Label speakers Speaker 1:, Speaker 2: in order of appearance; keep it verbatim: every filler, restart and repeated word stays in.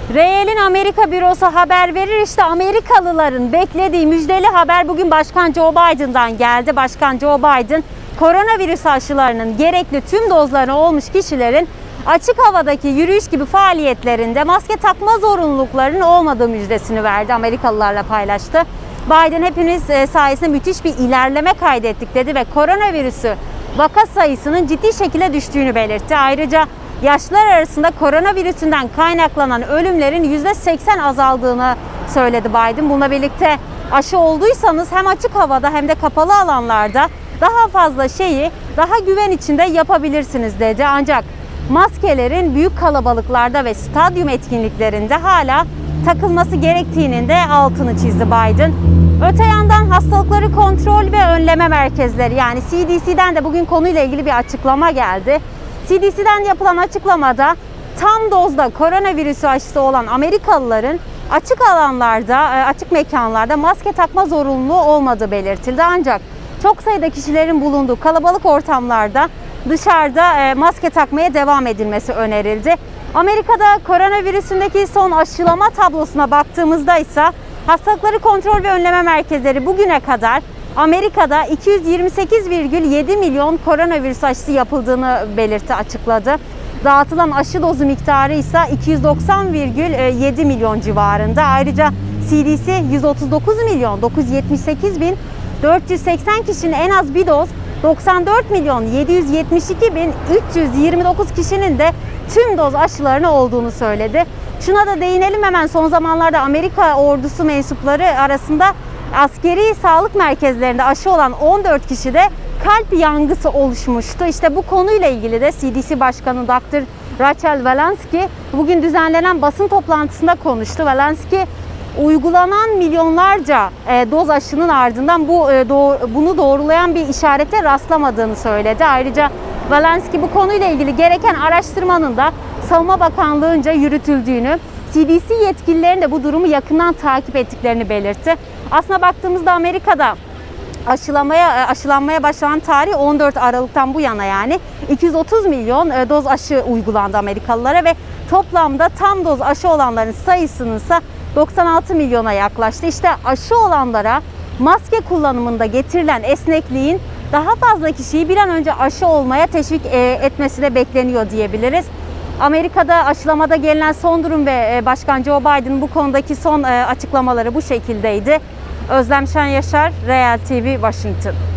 Speaker 1: Real'in Amerika bürosu haber verir. İşte Amerikalıların beklediği müjdeli haber bugün Başkan Joe Biden'dan geldi. Başkan Joe Biden, koronavirüs aşılarının gerekli tüm dozlarına olmuş kişilerin açık havadaki yürüyüş gibi faaliyetlerinde maske takma zorunluluklarının olmadığı müjdesini verdi. Amerikalılarla paylaştı. Biden, hepimiz sayesinde müthiş bir ilerleme kaydettik dedi ve koronavirüsü vaka sayısının ciddi şekilde düştüğünü belirtti. Ayrıca yaşlılar arasında koronavirüsünden kaynaklanan ölümlerin yüzde seksen azaldığını söyledi Biden. Bununla birlikte aşı olduysanız hem açık havada hem de kapalı alanlarda daha fazla şeyi daha güven içinde yapabilirsiniz dedi. Ancak maskelerin büyük kalabalıklarda ve stadyum etkinliklerinde hala takılması gerektiğinin de altını çizdi Biden. Öte yandan hastalıkları kontrol ve önleme merkezleri, yani C D C'den de bugün konuyla ilgili bir açıklama geldi. C D C'den yapılan açıklamada tam dozda koronavirüsü aşısı olan Amerikalıların açık alanlarda, açık mekanlarda maske takma zorunluluğu olmadığı belirtildi. Ancak çok sayıda kişilerin bulunduğu kalabalık ortamlarda dışarıda maske takmaya devam edilmesi önerildi. Amerika'da koronavirüsündeki son aşılama tablosuna baktığımızda ise hastalıkları kontrol ve önleme merkezleri bugüne kadar Amerika'da iki yüz yirmi sekiz virgül yedi milyon koronavirüs aşısı yapıldığını belirtti, açıkladı. Dağıtılan aşı dozu miktarı ise iki yüz doksan virgül yedi milyon civarında. Ayrıca C D C yüz otuz dokuz milyon dokuz yüz yetmiş sekiz bin dört yüz seksen kişinin en az bir doz, doksan dört milyon yedi yüz yetmiş iki bin üç yüz yirmi dokuz kişinin de tüm doz aşılarını olduğunu söyledi. Şuna da değinelim hemen, son zamanlarda Amerika ordusu mensupları arasında askeri sağlık merkezlerinde aşı olan on dört kişide kalp yangısı oluşmuştu. İşte bu konuyla ilgili de C D C Başkanı Doktor Rachel Walensky bugün düzenlenen basın toplantısında konuştu. Walensky, uygulanan milyonlarca doz aşının ardından bu bunu doğrulayan bir işarete rastlamadığını söyledi. Ayrıca Walensky bu konuyla ilgili gereken araştırmanın da Savunma Bakanlığı'nca yürütüldüğünü, C D C yetkililerinin de bu durumu yakından takip ettiklerini belirtti. Aslına baktığımızda Amerika'da aşılamaya aşılanmaya başlanan tarih on dört Aralık'tan bu yana, yani iki yüz otuz milyon doz aşı uygulandı Amerikalılara ve toplamda tam doz aşı olanların sayısının ise doksan altı milyona yaklaştı. İşte aşı olanlara maske kullanımında getirilen esnekliğin daha fazla kişiyi bir an önce aşı olmaya teşvik etmesi de bekleniyor diyebiliriz. Amerika'da aşılamada gelinen son durum ve Başkan Joe Biden'ın bu konudaki son açıklamaları bu şekildeydi. Özlem Şen Yaşar, Real T V, Washington.